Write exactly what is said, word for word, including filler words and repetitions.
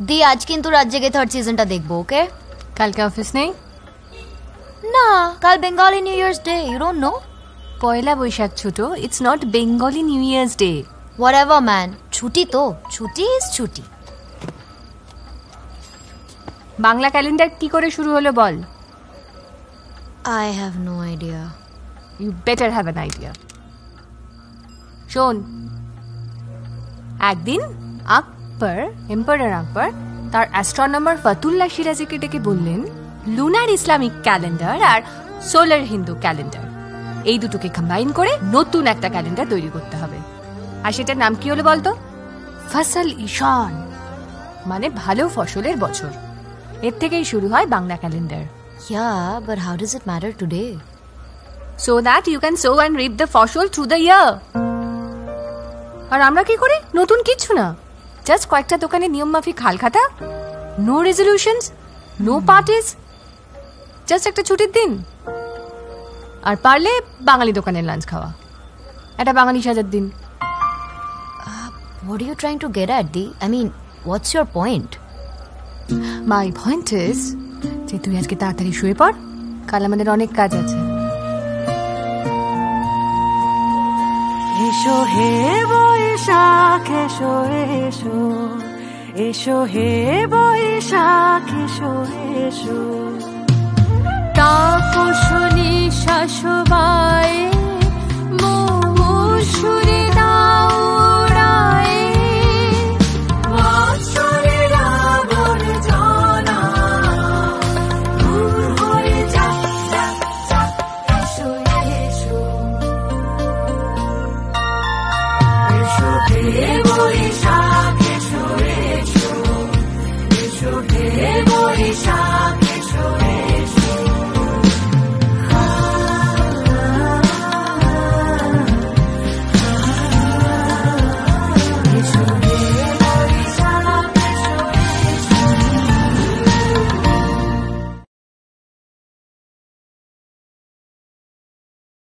দি আজ কিন্তু রাত জেগে থার্ড সিজনটা দেখবো, ওকে? কালকে অফিস নেই? না, কাল Bengali New Year's Day, you don't know? Poila Baishakh ছোট, it's not Bengali New Year's Day. Whatever man, ছুটি তো, ছুটি ইজ ছুটি। বাংলা ক্যালেন্ডার কি করে শুরু হলো বল? I have no idea. You better have an idea. শোন, একদিন আকবর, এম্পারার আকবর তার অ্যাস্ট্রোনমার ফতুল্লাহ সিরাজিকে ডেকে বললেন, লুনার ইসলামিক ক্যালেন্ডার আর সোলার হিন্দু ক্যালেন্ডার এই দুটোকে কম্বাইন করে নতুন একটা ক্যালেন্ডার তৈরি করতে হবে। আর সেটার নাম কি হলো বলতো? ফসল ঈশান, মানে ভালো ফসলের বছর। এর থেকেই শুরু হয় Bangla calendar. Yeah, but how does it matter today? So that you can sow and reap the ফসল through the year. আর আমরা কি করি? নতুন কিছু না, জাস্ট কয়েকটা দোকানে নিয়ম মাফিক Hal Khata, no resolutions, no parties, just একটা ছুটির দিন, আর পারলে বাঙালি দোকানের লাঞ্চ খাওয়া, এটা বাঙালি সাজার দিন। Uh, what are you trying to get at, Di? I mean, what's your point? My point is যে তুই আজকে তাড়াতাড়ি শুয়ে পড়, কাল আমাদের অনেক কাজ আছে। এসো হে বৈশাখ এসো এসো, এসো হে বৈশাখ এসো এসো, তাপসনী শাসবায়